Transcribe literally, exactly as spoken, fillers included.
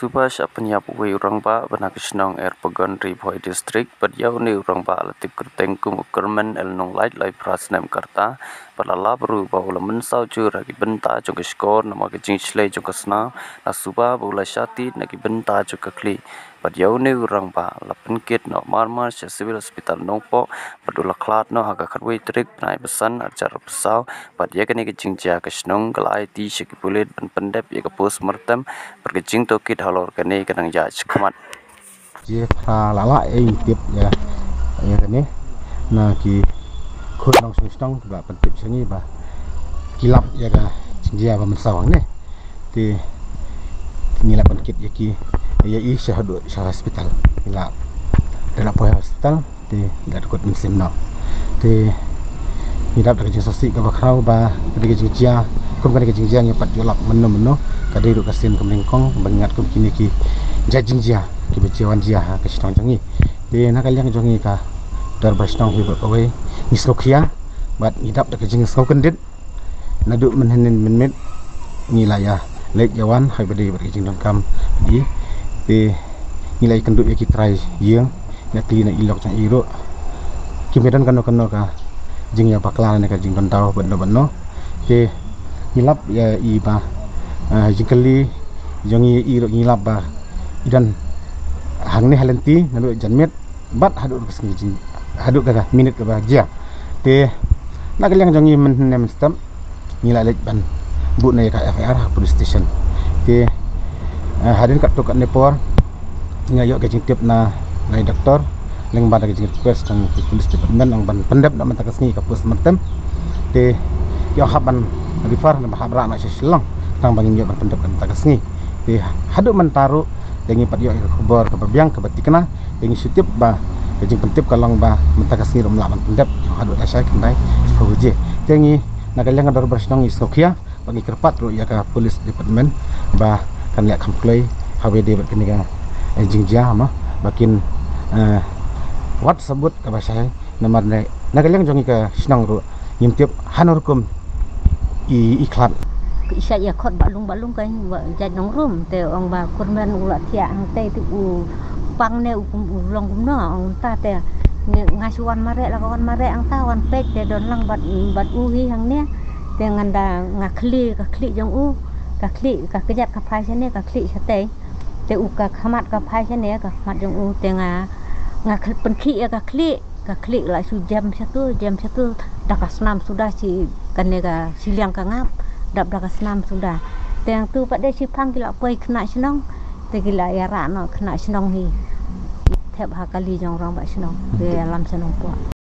subas apanyap uwi urang ba bana kisnong er pagon ribhoi district padyau ni urang ba latip kerteng kum ukermen el nong light lai prasnem karta palala baru ba ulamen sau chu ragi benta chu skor nama kejing slei chu kasna na suba bula syati nagi benta chu kakli padyau ni urang ba lapen kit no marmar civil hospital nongpo padula klat no haga kharwei trik nai besan ajar pesau padya kani kejing ja kisnong galai ti shikipulit ban pendep ya kapus mertem perkecing tokit halor kani kadang ja chkamat je pha lala ei tip ya ya kani na ki khut nong sung ba pentip sangi ba kilap ya ga jingjia ba mensawang ne ti nila penkit ya ki ya i syahadu syah hospital ila dana poy hospital ti dat kot musim no ti hidap da kejing sosi ka bakrau ba kejing jingjia kum kan kejing jingjia ngepat jolak meno-meno kadiru kasin kemlingkong bangat kum kini ki jajing jia ki bejawan jia ka sitong jangi de na kalyang jangi ka dar basitong hi bawe nisrokhia bat hidap da kejing skau kendit nadu menhenin menmet ngilaya lek jawan hai bade berkejing dongkam di de nilai kendut ya ki trai yeung nyati na ilok jang iro ki medan kano-kano ka jing ya bakla na ka jing bentau beno-beno ke hilap ya i ba Uh, jingkali jangi iro ngilap ba idan hangni halenti nalu janmet bat hadu kesngi jing hadu kaga minit ka ba jia te nagalyang jangi men nem stam ngila lek ban bu na ka F I R police station te uh, hadin kat to kat nepor ngayo ka jing tip na ngai doktor leng ba ka jing request tang police department ang ban pendep na menta kesngi ka pos mentem te yo haban rifar na habra na silang tang bangin yo pendep kan tagasngi di hadu mentaru dengi pat yo khobor ka babyang ka batikna dengi sutip ba kejing pentip kalong ba mentagasngi rom laman pendep yo hadu asai kendai fuje dengi nagalyang ador bersnong iskokia bagi kerpat ro ya ka police department ba kan lek kamplay hawe de berkini ka jingjia ma bakin wat sebut ka basai nomor nagalyang jongi ka snong ro nyimtip hanurkum i iklan isa ya khot balung balung kan jad nong rum te ong ba kurman ula tia ang te tu u pang ne u long kum no ong ta te ngasuan mare la kawan mare ang ta wan pek te don lang bat bat u hi hang ne te nganda ngakli ka kli jong u ka kli ka kejat ka phai ne ka kli sa te te u ka khamat ka phai ne ka mat jong u te nga ngak pen kli ka kli ka kli la su jam satu jam satu dakasnam sudah si kanega siliang ka ngap dap dah senam sudah. Teng tu pada si pang gila poi kena senong, te gila ya rak no kena senong hi. Tep ha kali jong rong ba senong, de alam senong po.